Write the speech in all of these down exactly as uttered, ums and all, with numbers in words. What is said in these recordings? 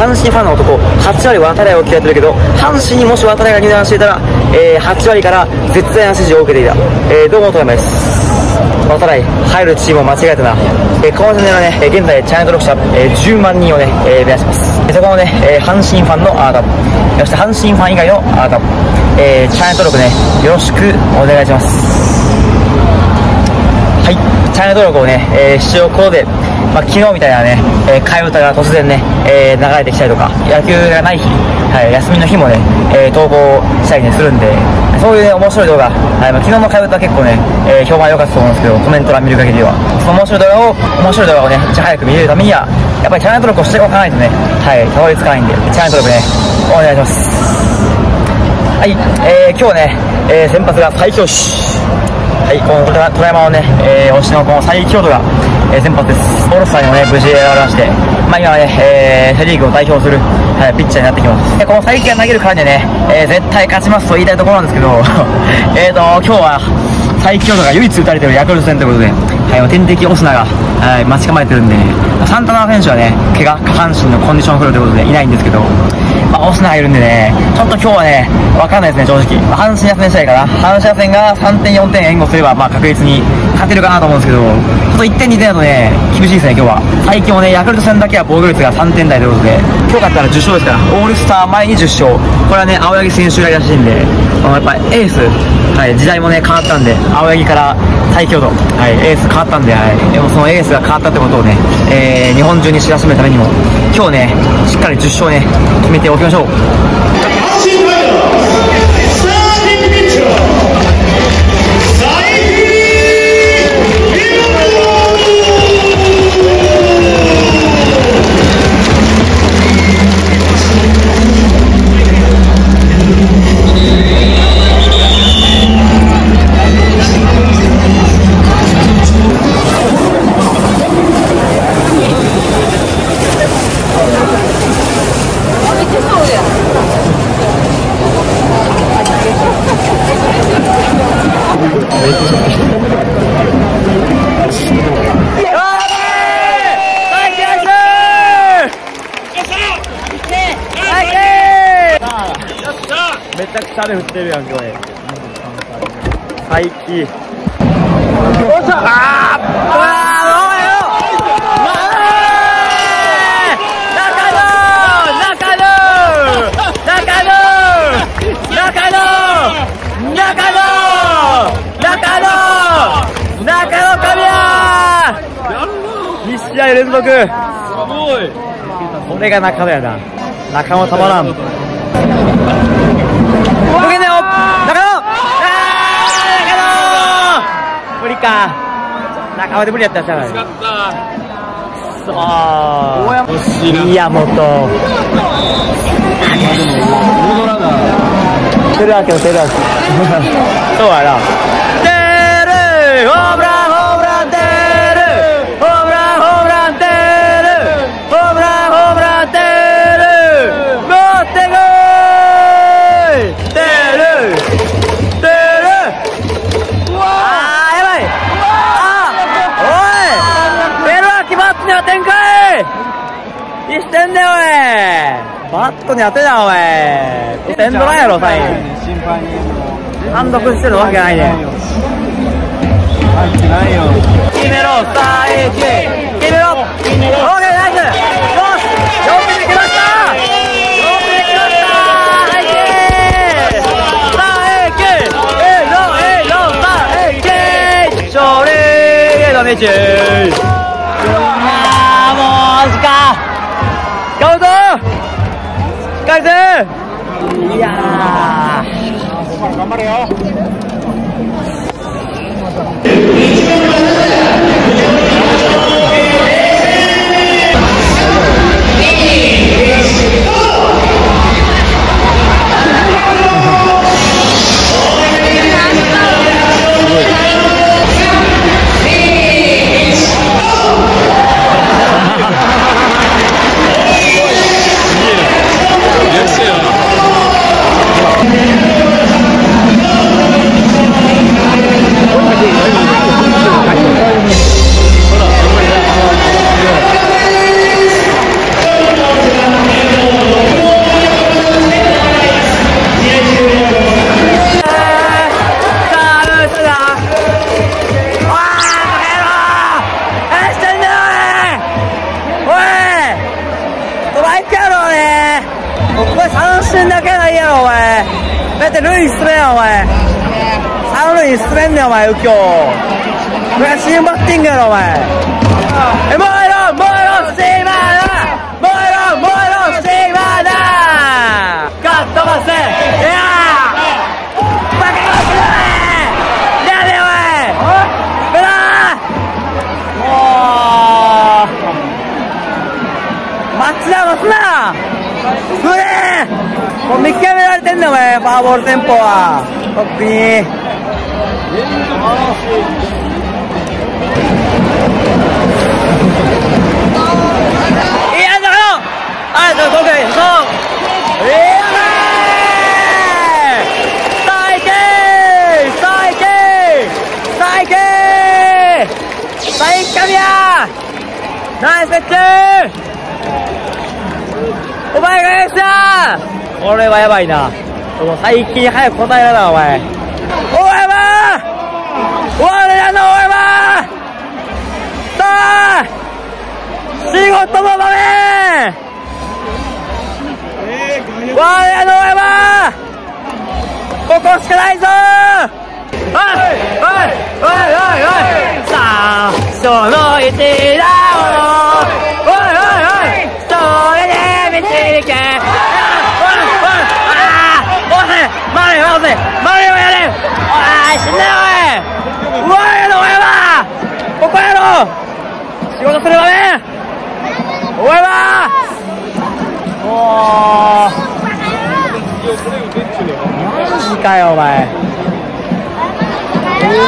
阪神ファンの男はち割渡来を嫌ってるけど、阪神にもし渡来が入団していたら、えー、はち割から絶大な指示を受けていた。えー、どうも富山です。渡来入るチームを間違えたな。えー、このチャンネルはね、現在チャンネル登録者、えー、じゅうまんにんをね、えー、目指します。そこのね、えー、阪神ファンのあなた、そして阪神ファン以外のあなた、えー、チャンネル登録ね、よろしくお願いします。はい、チャンネル登録をね、えー、しようことで、まあ、昨日みたいなね、えー、替え歌が突然ね、えー、流れてきたりとか、野球がない日、はい、休みの日もね、えー、投稿したりね、するんで、そういうね、面白い動画、はいまあ、昨日の替え歌は結構ね、えー、評判良かったと思うんですけど、コメント欄見る限りでは、その面白い動画を、面白い動画をね、いち早く見れるためには、やっぱりチャンネル登録をしておかないとね、はい、たどり着かないんで、チャンネル登録ね、お願いします。はい、えー、今日ね、えー、先発が最強手。はい、この虎山のね、えー、推しのこの最強度が、えー、先発です。オールスターにもね、無事選ばれまして、まあ今はね、えー、セリーグを代表する、はい、ピッチャーになってきます。で、この最強が投げるからにはね、えー、絶対勝ちますと言いたいところなんですけど、えーと、今日は、最強度が唯一打たれているヤクルト戦ということで、はい、天敵オスナが、はい、待ち構えてるんで、サンタナ選手はね、怪我、下半身のコンディション不良ということでいないんですけど、まあ、オスナがいるんでね、ちょっと今日はね、わかんないですね、正直。まあ、阪神打線試合から、阪神打線がさんてんよんてん援護すれば、まあ確実に勝てるかなと思うんですけど、ちょっといってんにてんだとね、厳しいですね、今日は。最近もね、ヤクルト戦だけは防御率がさんてん台ということで、今日勝ったらじゅっ勝ですから、オールスター前にじゅっ勝。これはね、青柳選手以来らしいんで、やっぱりエース、はい、時代もね、変わったんで、青柳から最強度、はい、エース変わったんで、はい、でもそのエースが変わったってことをね、えー、日本中に知らしめるためにも、今日ね、しっかりじゅっ勝ね、決めておきましょう。 めちゃくちゃ雨降ってるやん、今日。最近。よっしゃ。あー。に試合連続。すごい。これが中野やな。中野たまらん。無限だよ、中野。あー、中野。無理か。中野で無理やったやつじゃない。そう。宮本。テルアケのテルアケ。そうやな。テル、ホームラン、ホームラン、テル。ホームラン、ホームラン、テル。ホームラン、ホームラン、テル。持ってこい。テル。テル。うわあ、やばい。あ、おい。テルは決まってなってんかい。何してんだよ、おい。バットに当てな、おい。エンドランやろ、サイン。単独してるわけないね。入ってないよ。決めろ、さあ、エーケー。決めろ。オーケー、ナイス。よし、よくできました。よくできました。はい、ケー。さあ、エーケー。エーロ、エーロ、さあ、エーケー。勝利、エーロ、メチュー。あー、もう、マジか。使うぞ。返せ。いやー、頑張れよ。 やって塁進めよお前。三塁に進めんねんお前右京。これが新バッティングやろお前。えもうやろもうやろシーマーだもうやろもうやろシーマーだガッ飛ばせいやーバカがするやめおいブラーもうマッチダウンすなふれーもう見極められてんだお前ファーボールテンポはとっくにいやだからあとどこへそういやだー最低最低最低最下やナイスペッチお前がやしたこれはやばいなこの最近早く答えろなお前お前は我らのお前はさあ仕事の場面我らのお前はここしかないぞおいおいおいおいおいさあその一打をおいおいおいそれで導けマリオやれマリオやれおい死んだよおいお前のお前はここやろ仕事する場面お前はおーマジかよお前うわ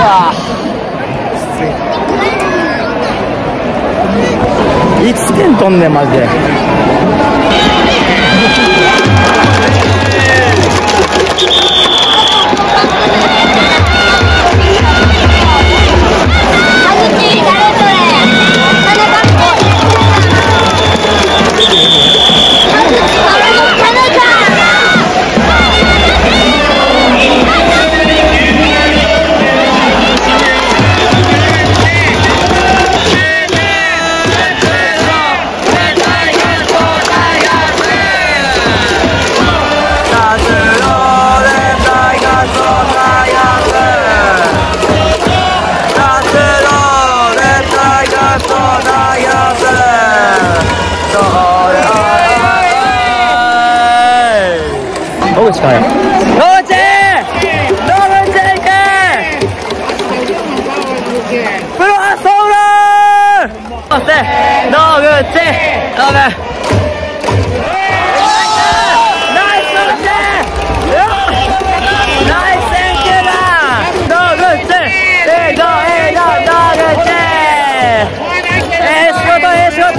いつてんとんねんマジで野口かよ野口野口行けプロハソーラーそして野口野口ナイス野口ナイスセンキューだ野口えいぞえいぞ野口ええ仕事ええ仕事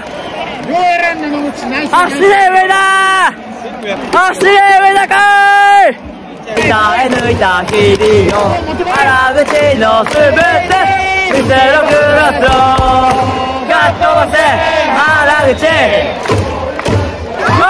走れ上だ走れ上だかい鍛え抜いた日々を原口のすべて見せろクロスをガッ飛ばせ原口おいおい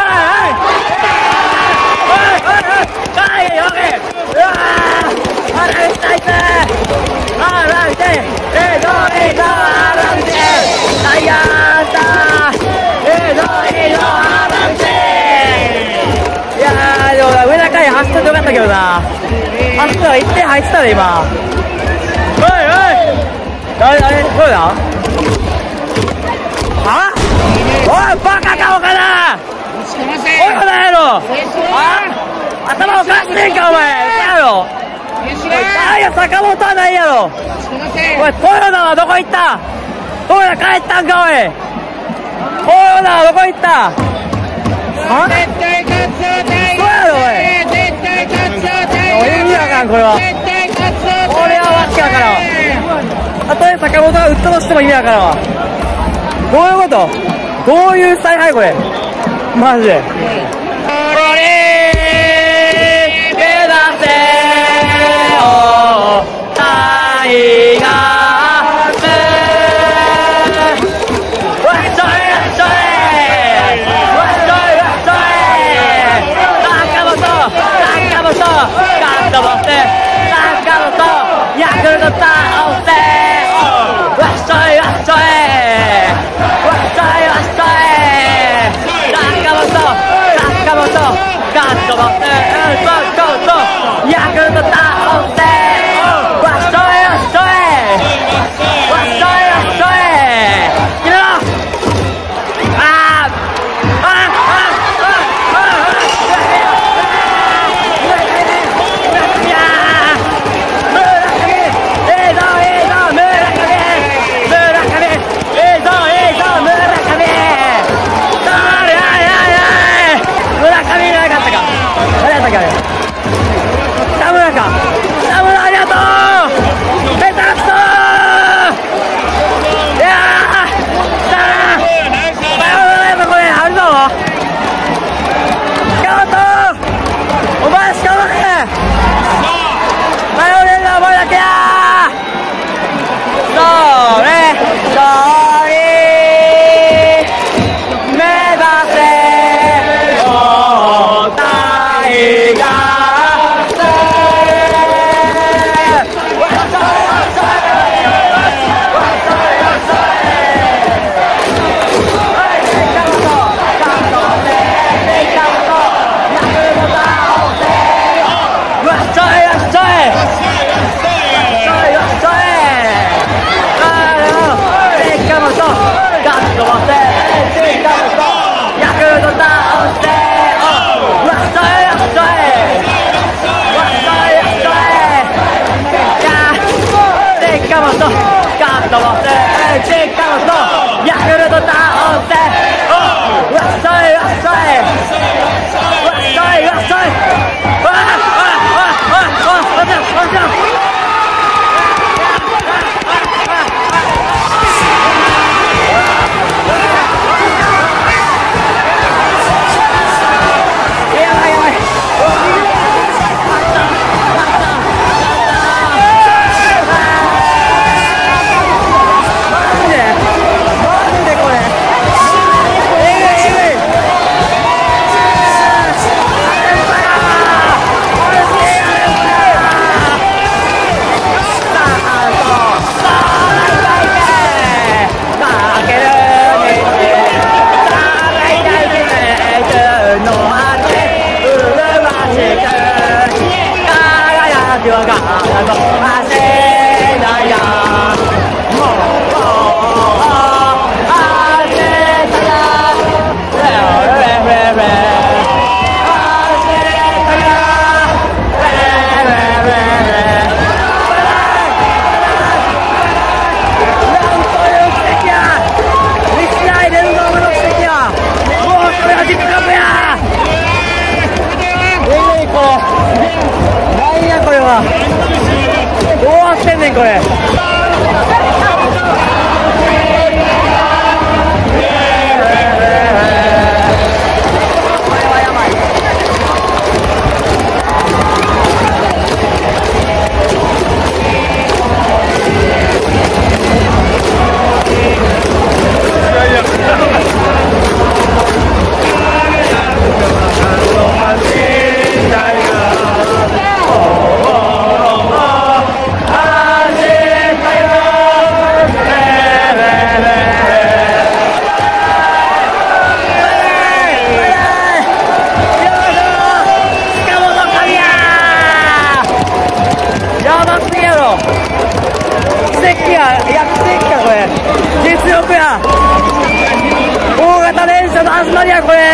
おいおいおいおいうわ原口ナイス原口えいぞえいぞ原口タイヤースターえいぞえいぞ原口いやーでも上田海走っててよかったけどな走ってたらいってん入ってたね今おいおいあれあれどうだはおいバカか岡田おい岡田やろあ頭おかしいんかお前やろいや坂本はないやろおい豊田はどこ行った豊田帰ったんかおい豊田はどこ行ったは絶対勝つぞタイガース絶対勝つぞタイガース意味わからんこれは絶対勝つぞこれはわけわからんたとえ坂本が打ったとしても意味わからんわどういうことどういう采配これマジでこれ目指せよタイガースわっしょいわっしょいガッと持ってサッカーのとヤクルト倒せわっしょいわっしょいわっしょいわっしょいサッカーのとしゃいよっしゃいしかもとガッと持ってしかもとヤクルト倒してわっしゃいよっしゃいわっしゃいよっしゃいしかもとガッと持ってしかもとヤクルト倒してわっしゃいわっしゃいわっしゃいわっしゃいわっわっわっわっわっわっわっわっこれ実力や大型連射の始まりやこれ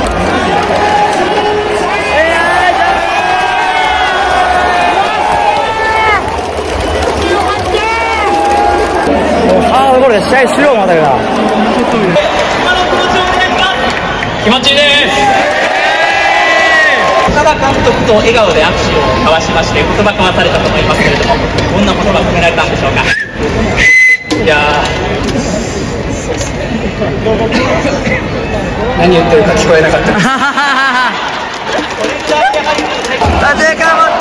もうハードボールで試合終了までが気持ちいいです岡田監督と笑顔で握手を交わしまして言葉交わされたと思いますけれどもどんな言葉込められたんでしょうか。いや何言ってるか聞こえなかったです。